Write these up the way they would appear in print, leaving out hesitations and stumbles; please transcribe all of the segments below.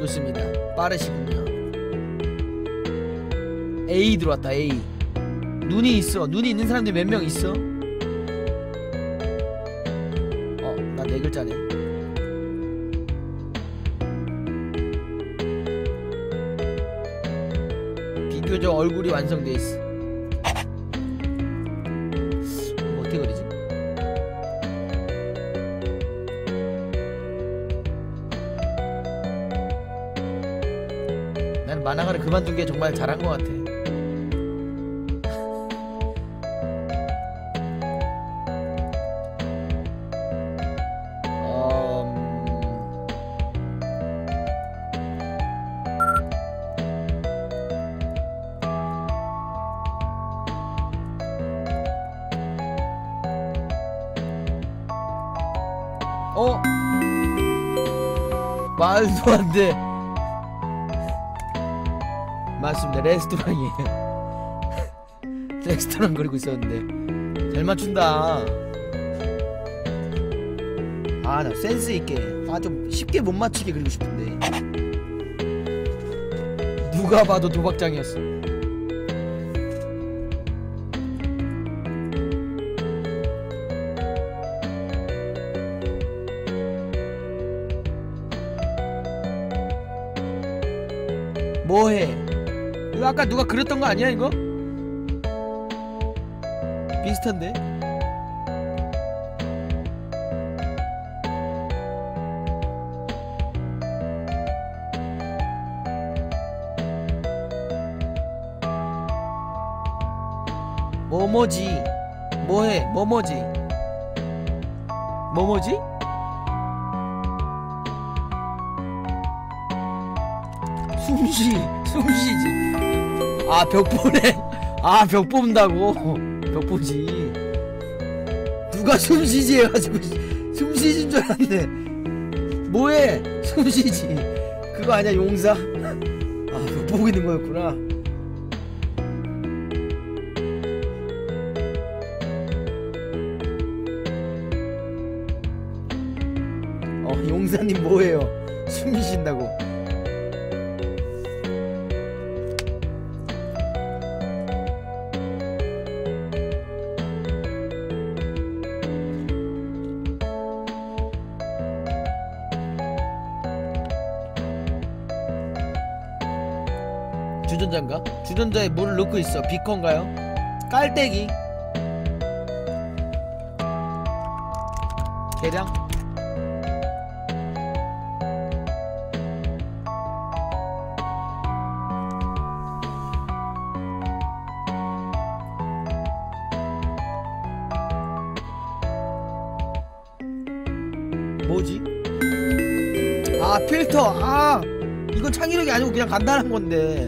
좋습니다. 빠르시군요. A 들어왔다. A. 눈이 있어. 눈이 있는 사람들이 몇 명 있어? 나 네 글자네. 비교적 얼굴이 완성돼 있어. 어떻게 그리지? 난 만화가를 그만둔 게 정말 잘한 것 같아. 말도 안 돼. 맞습니다. 레스토랑이에요. 레스토랑 그리고 있었는데 잘 맞춘다. 나 센스 있게. 좀 쉽게 못 맞추게 그리고 싶은데. 누가 봐도 도박장이었어. 뭐해? 이거 아까 누가 그렸던 거 아니야 이거? 비슷한데? 뭐뭐지? 뭐해? 뭐뭐지? 뭐뭐지? 숨쉬지. 벽 보네. 벽 뽑는다고. 벽 보지. 누가 숨쉬지 해가지고 숨쉬진 줄 알았네. 뭐해? 숨쉬지. 그거 아니야 용사? 벽 보고 있는 거였구나. 용사님 뭐해요? 숨쉬신다고. 주전자인가? 주전자에 물을 넣고 있어. 비커인가요? 깔때기. 계량. 뭐지? 필터. 이건 창의력이 아니고 그냥 간단한 건데.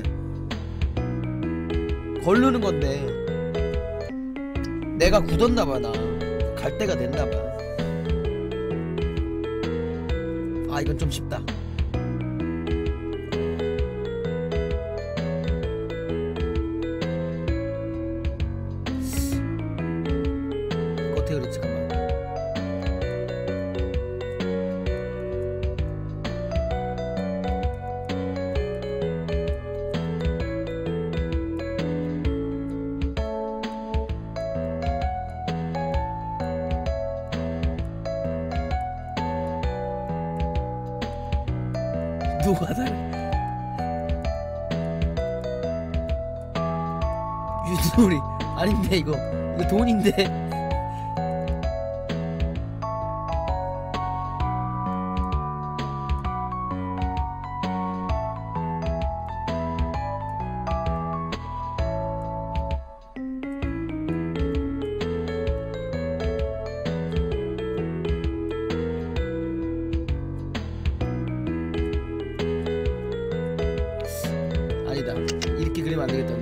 걸르는 건데. 내가 굳었나봐. 나 갈 때가 됐나봐. 이건 좀 쉽다. 어떻게 그랬지? 잠깐만. 누가 다 윷놀이 아닌데 이거 돈인데. 아니다. 이렇게 그리면 안 되겠다.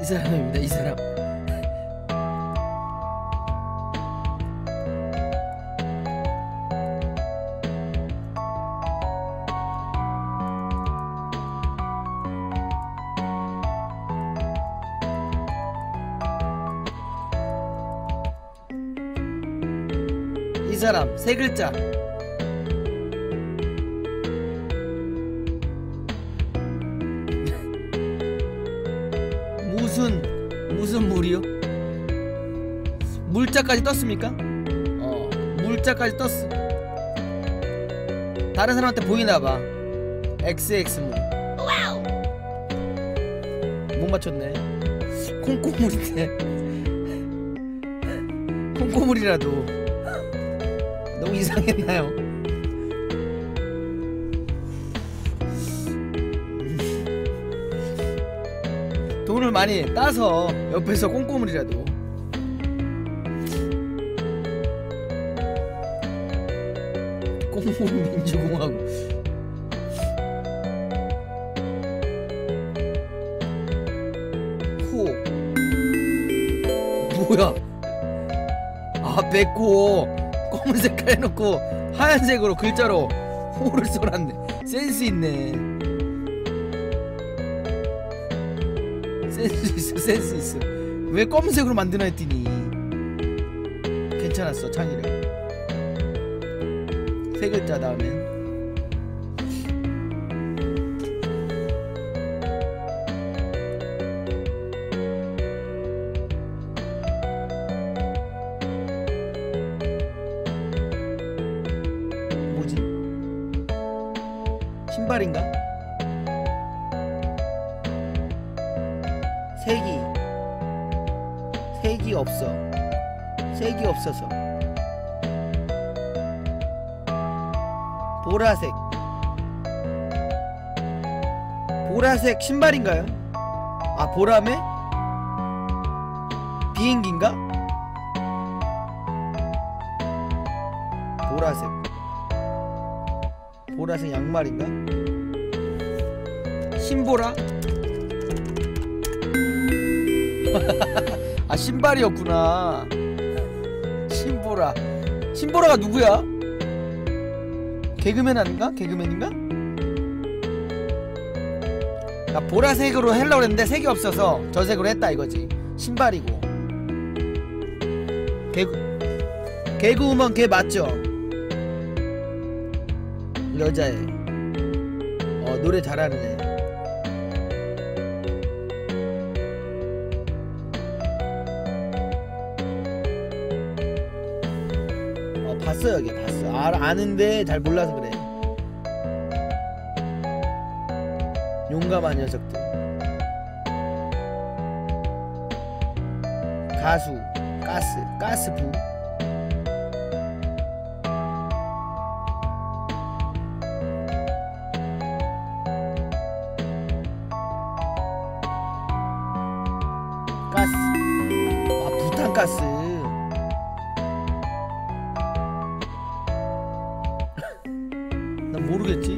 이 사람입니다. 이 사람. 이 사람 세 글자. 무슨 물이요? 물자까지 떴습니까? 물자까지 떴어. 다른 사람한테 보이나봐. XX물. 못 맞췄네. 콩고물인데. 콩고물이라도 너무 이상했나요? 돈을 많이 따서 옆에서 꼼꼼물이라도. 꼼꼼 민주공화국. 호. 뭐야? 아, 뱉고 검은 색깔 해놓고 하얀색으로 글자로 호를 써놨네. 센스 있네. 센스 있어, 센스 있어. 왜 검은색으로 만드나 했더니 괜찮았어. 창의력. 세 글자 다음엔 뭐지? 신발인가? 색이 없어. 색이 없어서. 보라색. 보라색 신발인가요? 아, 보라매? 비행기인가? 보라색. 보라색 양말인가? 신보라? 아, 신발이었구나. 신보라. 신보라가 누구야? 개그맨 아닌가? 개그맨인가? 나 보라색으로 하려고 했는데 색이 없어서 저색으로 했다 이거지. 신발이고. 개그우먼 걔 맞죠? 여자애. 노래 잘하는 애. 봤어요. 걔 봤어. 아는데 잘 몰라서 그래. 용감한 녀석들. 가수. 가스부. 가스. 아, 부탄가스. 난 모르겠지.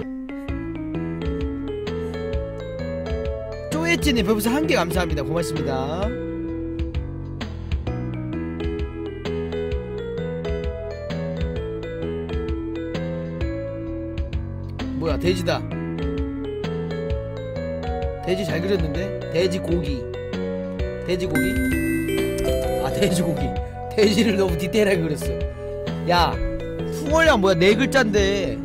쪼에찌님 별풍선 1개 감사합니다. 고맙습니다. 뭐야, 돼지다. 돼지 잘 그렸는데? 돼지고기. 돼지고기? 아, 돼지고기. 돼지를 너무 디테일하게 그렸어. 야, 숭얼량 뭐야, 4글자인데.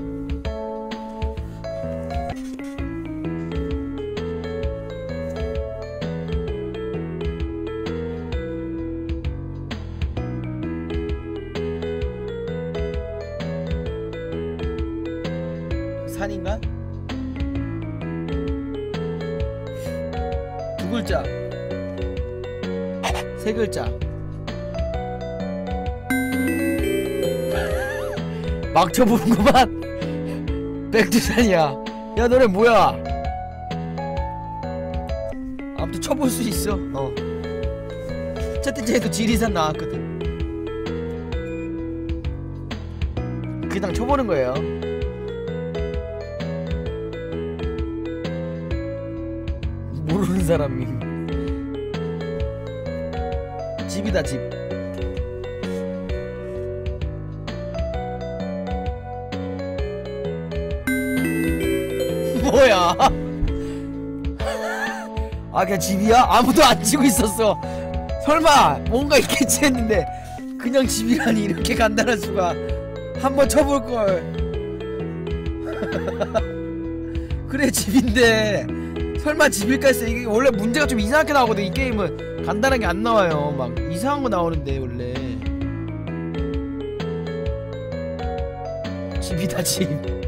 산인가? 2글자. 3글자. 막 쳐보는구만. 백두산이야. 야, 너네 뭐야? 아무튼 쳐볼 수 있어. 첫째째에도 지리산 나왔거든. 그냥 쳐보는 거예요. 모르는 사람이. 집이다 집. 뭐야? 아 그냥 집이야? 아무도 안 치고 있었어. 설마 뭔가 있겠지 했는데 그냥 집이라니. 이렇게 간단할 수가. 한번 쳐볼걸. 그래 집인데 설마 집일까 했어. 이게 원래 문제가 좀 이상하게 나오거든. 이 게임은 간단하게 안 나와요. 막 이상한 거 나오는데 원래. 집이다 집.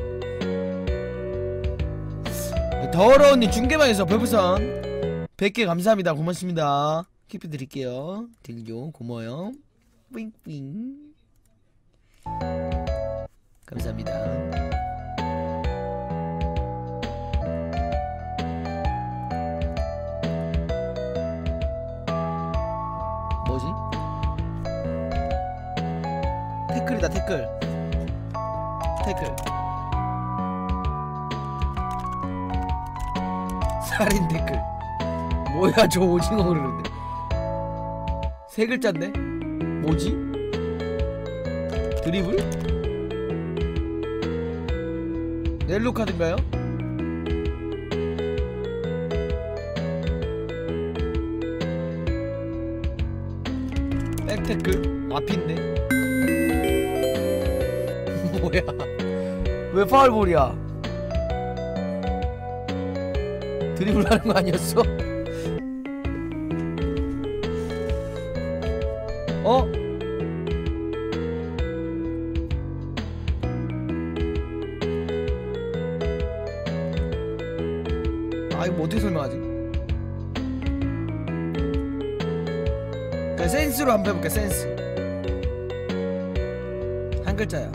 더러운님 중계방에서 별풍선 100개 감사합니다. 고맙습니다. 키피 드릴게요. 들려 고마워요. 뿌잉뿌잉 감사합니다. 뭐지? 태클이다 태클. 태클. 살인 태클. 뭐야 저 오징어 그러는데. 세 글자인데? 뭐지? 드리블? 옐로 카드인가요? 백태클? 앞인데? 뭐야? 왜 파울볼이야? 드리블 하는 거 아니었어? 어? 아 이거 뭐 어떻게 설명하지? 그냥 센스로 한번 해볼게. 센스. 한 글자야.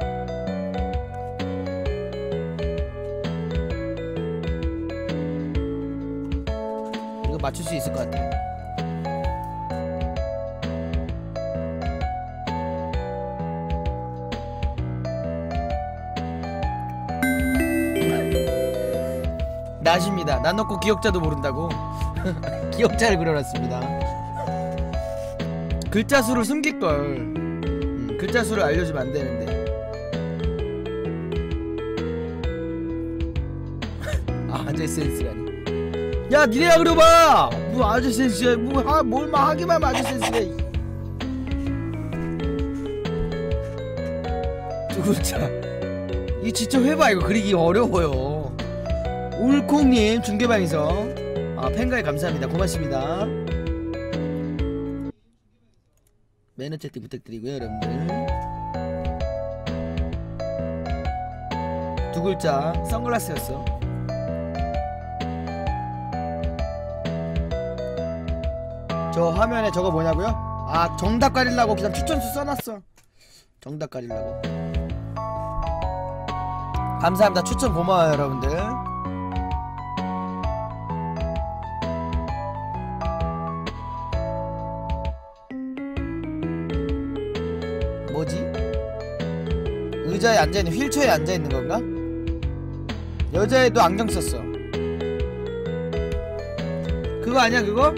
이거 맞출 수 있을 것 같아. 나십니다. 난 놓고 기억자도 모른다고. 기억자를 그려놨습니다. 글자 수를 숨길걸. 글자 수를 알려주면 안 되는데. 아재 센스라니. 야 니네가 그려봐. 뭐 아재 센스야. 뭘만 하기만 하면 아재 센스래. 두 글자. 이거 진짜 해봐. 이거 그리기 어려워요. 울콩님 중계방에서 팬가입 감사합니다. 고맙습니다. 매너 채팅 부탁드리고요 여러분들. 두 글자 선글라스였어. 저 화면에 저거 뭐냐고요? 아 정답 가리려고 그냥 추천수 써놨어. 정답 가리려고. 감사합니다. 추천 고마워요 여러분들. 뭐지? 의자에 앉아있는 휠체어에 앉아있는 건가? 여자애도 안경 썼어. 그거 아니야 그거?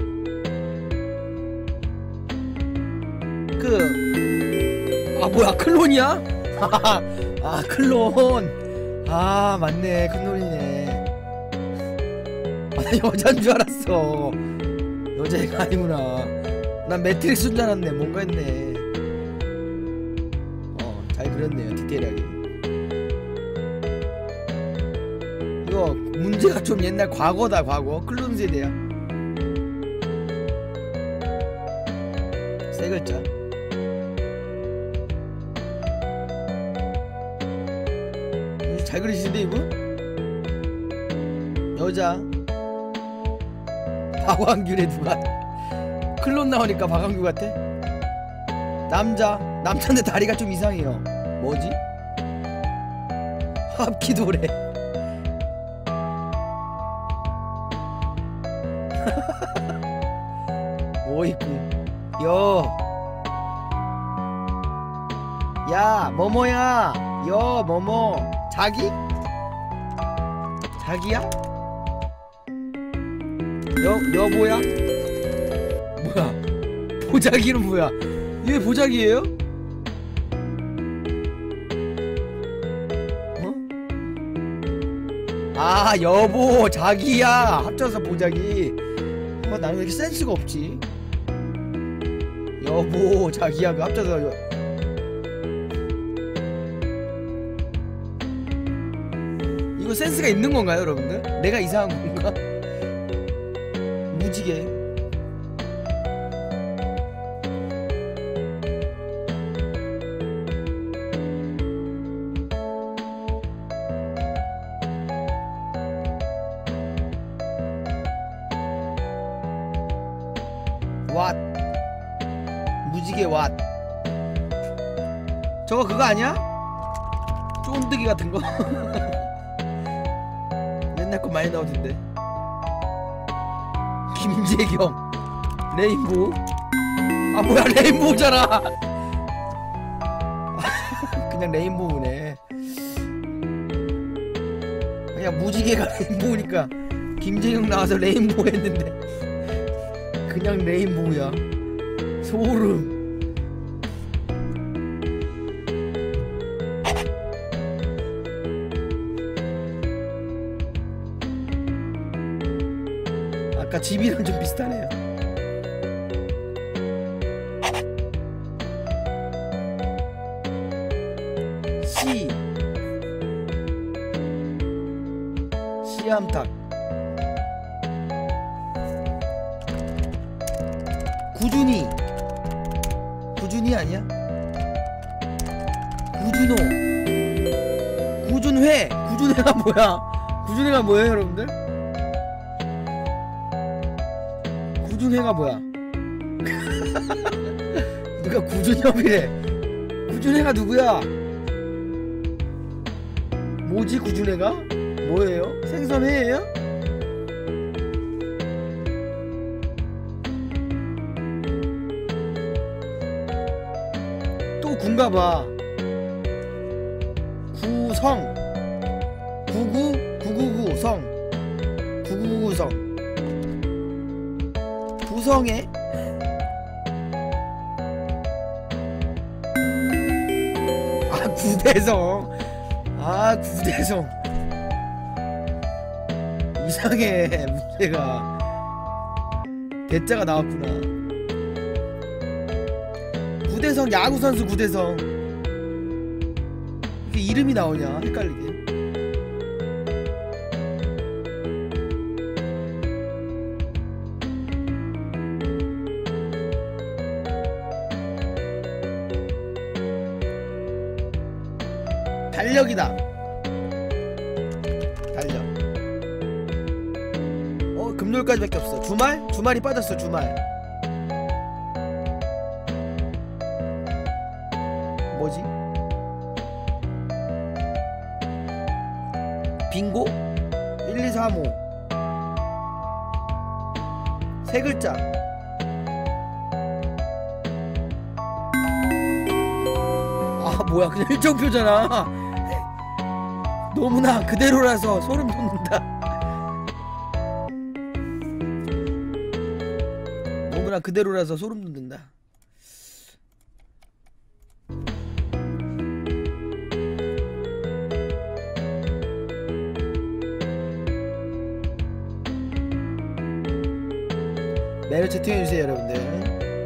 뭐야 클론이야? 아 클론. 아 맞네 클론이네. 나 여자인 줄 알았어. 여자애가 아니구나. 난 매트릭스인 줄 알았네. 뭔가 했네. 잘 그렸네요 디테일하게. 이거 문제가 좀 옛날 과거다. 과거 클론 세대야. 세 글자. 잘 그리시는데 이분? 여자 박완규래. 누가 클론 나오니까 박완규 같아? 남자인데 다리가 좀 이상해요. 뭐지? 합기도래. 뭐있고 야 뭐뭐야. 뭐뭐 자기야? 여보야? 뭐야 보자기는 뭐야? 이게 보자기예요? 어? 아 여보 자기야 합쳐서 보자기. 나는 왜 이렇게 센스가 없지? 여보 자기야가 합쳐서 이거 센스가 있는 건가요 여러분들? 내가 이상한 건가? 무지개. 왓 무지개 왓. 저거 그거 아니야? 쫀득이 같은 거? 옛날 거 많이 나오던데. 김재경 레인보우. 아 뭐야 레인보우잖아. 그냥 레인보우네. 그냥 무지개가 레인보우니까 김재경 나와서 레인보우 했는데 그냥 레인보우야. 소름. 아까 집이랑 좀 비슷하네요. 씨암탉. 구준이 아니야? 구준호. 구준회가 뭐야? 구준회가 뭐예요 여러분들? 구준회가 뭐야? 누가 구준협이래. 구준회가 누구야? 뭐지 구준회가? 뭐예요? 생선회예요? 또 군가봐. 구성 999성 9999성 구성에 구대성. 구대성 이상해. 문제가 대자가 나왔구나. 구대성 야구선수 구대성. 이게 이름이 나오냐 헷갈리게. 달력이다. 달력. 금요일까지밖에 없어. 주말이 빠졌어. 주말 뭐지? 빙고 1235 세 글자. 뭐야 그냥 일정표잖아. 너무나 그대로라서 소름 돋는다. 너무나 그대로라서 소름 돋는다. 메일 채팅해주세요 여러분들.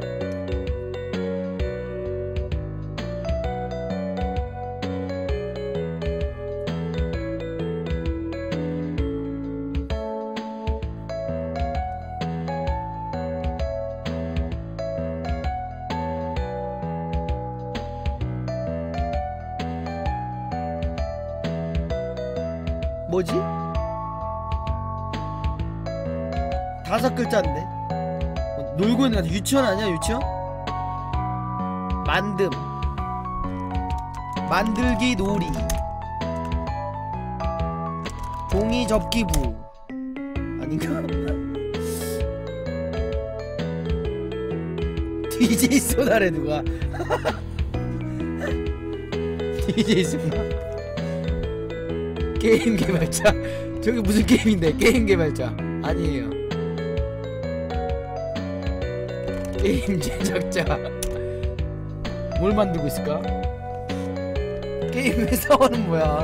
뭐지? 5글자인데 놀고 있는 것 같아. 유치원 아니야 유치원? 만들기 놀이 종이 접기부 아닌가? DJ 소다래 누가. DJ 소다. 게임 개발자. 저게 무슨 게임인데? 게임 개발자 아니에요. 게임 제작자 뭘 만들고 있을까? 게임 회사원은 뭐야?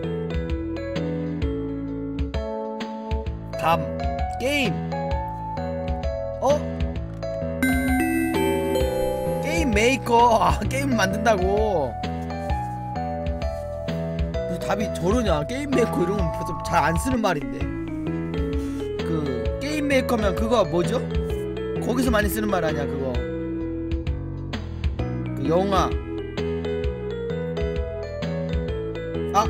감 게임 게임 메이커. 아 게임 만든다고. 그래서 답이 저러냐. 게임 메이커 이런 건 벌써 잘 안 쓰는 말인데. 그 게임 메이커면 그거 뭐죠? 거기서 많이 쓰는 말 아니야 그거. 그 영화. 아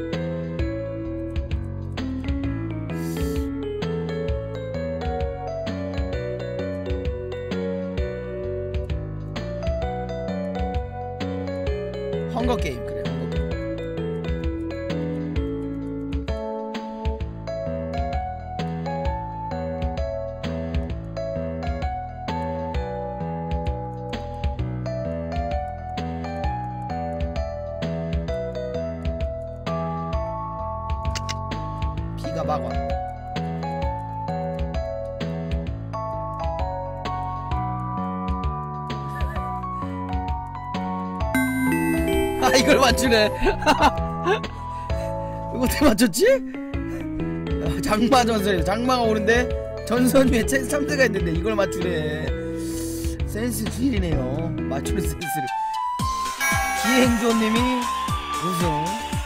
헝거게임. 그래 헝거게임. 비가 막 와. 아 이걸 맞추네. 이거 어떻게 맞췄지? 장마 전설. 장마가 오는데 전선 위에 참새가 있는데 이걸 맞추네. 센스 쥐리네요. 맞추는 센스를. 기행조님이 우승.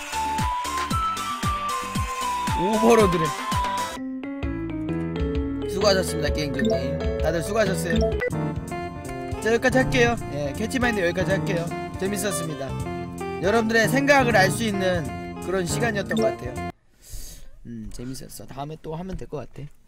오버로드래. 수고하셨습니다 기행조님. 다들 수고하셨어요. 자 여기까지 할게요. 예, 캐치마인드 여기까지 할게요. 재밌었습니다. 여러분들의 생각을 알 수 있는 그런 시간이었던 것 같아요. 재밌었어. 다음에 또 하면 될 것 같아.